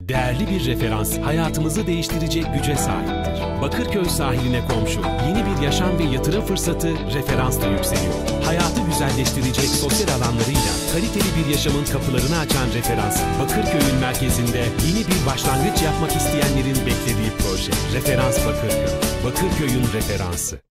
Değerli bir referans, hayatımızı değiştirecek güce sahiptir. Bakırköy sahiline komşu, yeni bir yaşam ve yatırım fırsatı referansla yükseliyor. Hayatı güzelleştirecek sosyal alanlarıyla kaliteli bir yaşamın kapılarını açan referans, Bakırköy'ün merkezinde yeni bir başlangıç yapmak isteyenlerin beklediği proje. Referans Bakırköy, Bakırköy'ün referansı.